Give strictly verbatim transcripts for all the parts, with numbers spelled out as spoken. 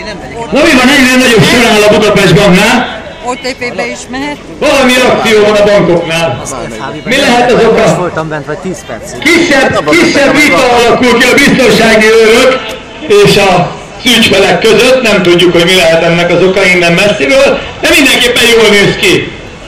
Na mi van, egyre nagyobb sor áll a Budapest Banknál? o té pé-be is mehet? Valami akció van a bankoknál. Mi lehet az oka? Most voltam bent, vagy tíz percig. Kisebb, kisebb vita alakul ki a biztonsági őrök és a ügyfelek között, nem tudjuk, hogy mi lehet ennek az oka innen messziről, de mindenképpen jól néz ki.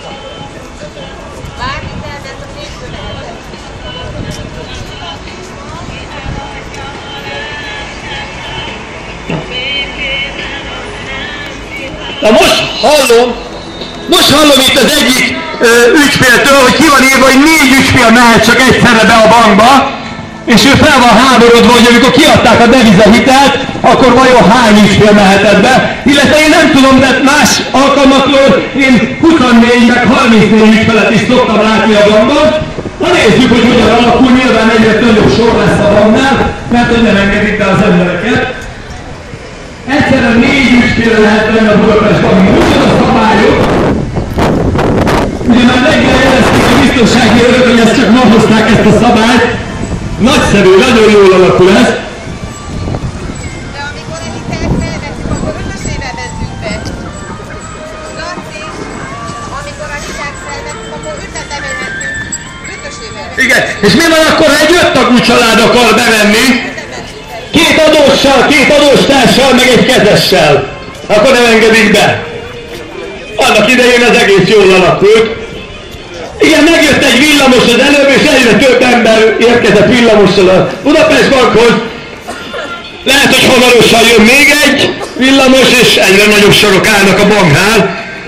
Na most hallom, most hallom itt az egyik ö, ügyféltől, hogy ki van írva, hogy négy ügyfél mehet csak egyszerre be a bankba, és ő fel van háborodva, hogy amikor kiadták a devizahitelt, akkor vajon hány ügyfél mehetett be, illetve én nem tudom, de más alkalmakról én huszonnégy meg harmincnégy ügyfelet is szoktam látni a bankban. Na nézzük, hogy hogyan alakul, nyilván egyre nagyobb sor lesz a banknál, mert hogy nem engedik be az embereket. Egyszerűen négy ügyfél lehet benne a Budapest Bankban. Úgy a szabályok, ugye már reggel jelezték a biztonsági őrök, hogy ezt csak ma hozták ezt a szabályt. Nagyszerű, nagyon jól alakul ez. De amikor egy hitelt felvettük, akkor ötösével vettünk be. Laci, amikor a hitelt felvettük, akkor ötet emelhettünk. Ötösével. Igen, és mi van akkor, ha egy öt tagú család akar bevenni? Két adóssal, két adóstársal, meg egy kezessel. Akkor nem engedik be. Annak idején az egész jól alakult. Igen, megjött egy villamos az előbb, és egyre több ember érkezett villamossal a Budapest Bankhoz. Lehet, hogy hamarosan jön még egy villamos, és egyre nagyobb sorok állnak a banknál.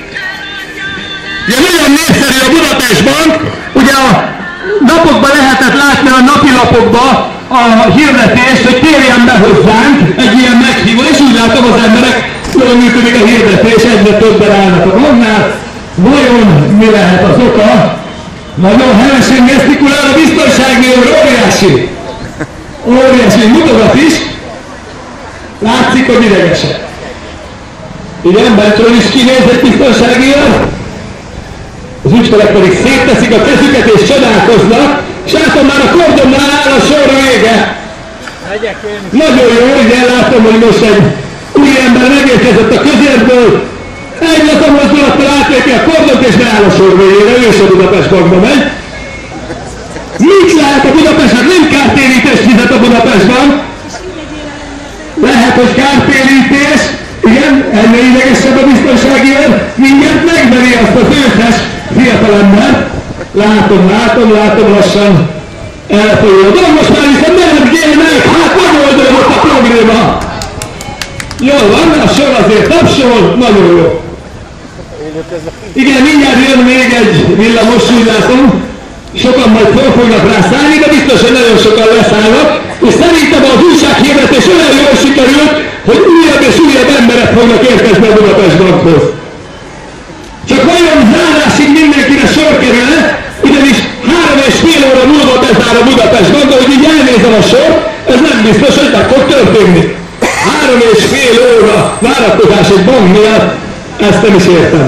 Ugye nagyon népszerű a Budapest Bank, ugye a napokban lehetett látni a napilapokban a hirdetést, hogy térjen be hozzánk, egy ilyen meghívó, és úgy látom az emberek, jól működik a hirdetés, egyre többen állnak a banknál. Vajon mi lehet az oka? Nagyon hevesen gesztikulál a biztonsági őr, óriási! Óriási, mutogat is. Látszik, hogy idegesek. Igen, bentről is kinéz egy biztonsági őr. Az ügyfelek pedig szétteszik a kezüket és csodálkoznak, és látom már a kordonnál áll a sor vége. Nagyon jó, igen, látom, hogy most egy új ember megérkezett a közértből. Egy latomozdulattal átlépi a kordont és beáll a sor végére, ő is a Budapest Bankba megy. Mit lehet a Budapestnek? Nem kártérítést fizet a Budapest Bank. Lehet, hogy kártérítés. Igen, ennél idegesebb a biztonsági őr. Mindjárt megveri azt az őszes fiatalember. Látom, látom, látom lassan elfolyul a dolog. Most már viszont nem gyermek, hát megoldódott a probléma. Jól van, a sor azért tapsol, nagyon jó. Igen, mindjárt jön még egy villamos, úgy látom. Sokan majd fel fognak rá szállni, de biztos, hogy nagyon sokan leszállnak. És szerintem az újsághirdetés olyan jól sikerült, hogy újabb és újabb emberek fognak érkezni a Budapest Bankhoz. Csak vajon zárásig mindenkire sor kerül-e, ugyanis három és fél óra múlva bezár a Budapest Bank, de hogy így elnézem a sor, ez nem biztos, hogy meg fog történni. Három és fél óra várakozás egy bank miatt, ezt nem is értem.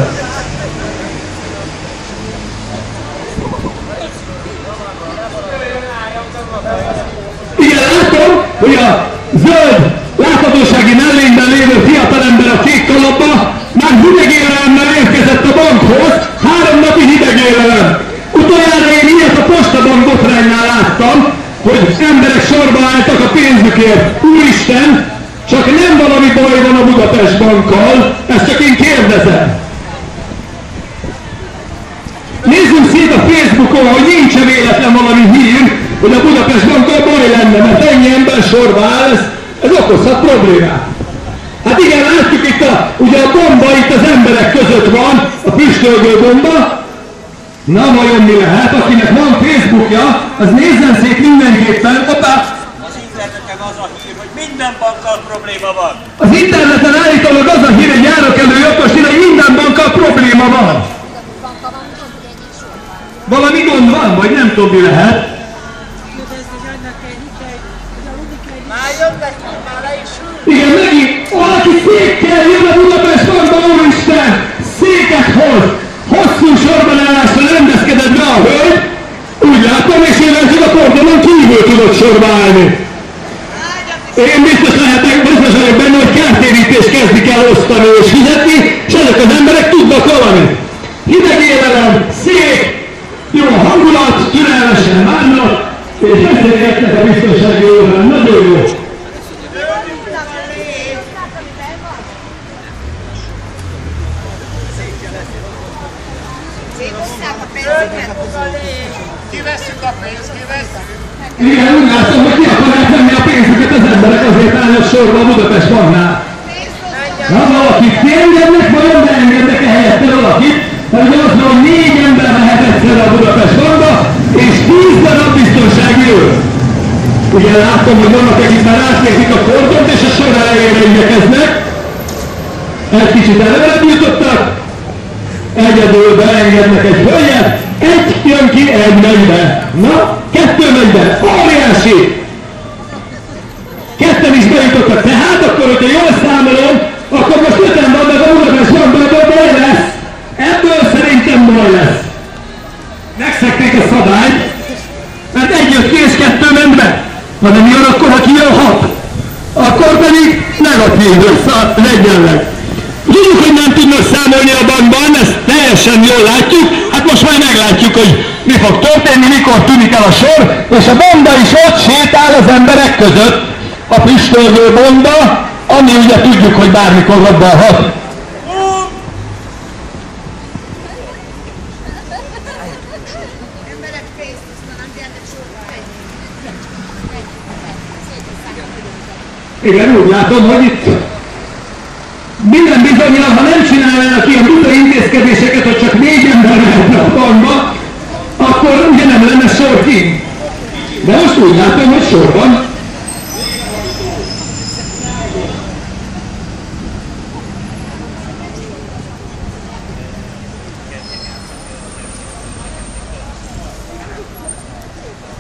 Igen, látom, hogy a zöld láthatósági mellényben lévő fiatalember a kék kalapba már hidegélelemmel érkezett a bankhoz, három napi hidegélelem. Utoljára én ilyet a Postabank botránynál láttam, hogy emberek sorba álltak a pénzükért. Úristen, csak nem valami baj van a Budapest Bankkal, ezt csak én kérdezem. Nézzünk szét a Facebookon, hogy nincs-e véletlen valami hír, hogy a Budapest Bankkal baj lenne, mert ennyi ember sorba áll, ez, ez okozhat problémát. Hát igen, látjuk itt a, ugye a bomba itt az emberek között van, a füstölgő bomba. Na vajon mi lehet, akinek van Facebookja, az nézzen szét mindenképpen, opa! Az interneten az a hír, hogy minden bankkal probléma van. Az interneten állítólag az a hír, egy járókelő jogos hír, hogy minden bankkal probléma van. Valami gond van, vagy nem tudom, mi lehet. Már jönnek, már le is ül. Igen, megint valaki székkel jön a Budapest Bankba, úristen! Széket hoz! Hosszú sorban állásra rendezkedett be a hölgy, úgy látom, és én ezzel a kordonon kívül tudott sorba állni. Én biztos lehetek, biztos vagyok benne, hogy kártérítést kezdik el osztani és fizetni, és ezek az emberek tudnak valamit. Hideg élelem, szék, jó hangulat, türelmesen várnak, és beszélgetnek a biztonsági órán. Nagyon jó. Kivesszük a pénzt, kivesszük. Igen, úgy látom, hogy ki akarják venni a pénzüket az emberek, azért állnak sorba a Budapest banknál. Na, valakit kiengednek, vajon ne engednek-e helyette valakit? Mert ugye azt mondom, hogy négy ember mehet egyszerre a Budapest bankba, és tíz darab biztonsági őr. Ugye látom, hogy vannak, akik már átérzik a kordont, és a sor elejére igyekeznek. Egy kicsit előbb jutottak. Egyedül beengednek egy hölgyet, egy jön ki, egy megy be. Na, kettő megy be, óriási! Ketten is bejutottak, tehát akkor, hogyha jól számolom, akkor most öten van, meg a Budapest bankban, ebből baj lesz. Ebből szerintem baj lesz. Megszekték a szabályt, mert egy jött ki és kettő ment be. Ha nem jön, akkor ha kijön hat. Akkor pedig negatív lesz az egyenleg. Tudjuk, hogy nem tudnak számolni a bankban, ezt teljesen jól látjuk, hát most majd meglátjuk, hogy mi fog történni, mikor tűnik el a sor, és a bomba is ott sétál az emberek között, a füstölgő bomba, ami ugye tudjuk, hogy bármikor robbanhat. Emberek pénzt osztanak, gyertek sorba egy. Igen, úgy látom, hogy itt minden bizonnyal, ha nem csinálnának ilyen buta intézkedéseket, hogy csak négy ember lehetne a bankba, akkor ugye nem lenne sor ki. De most úgy látom, hogy sor van.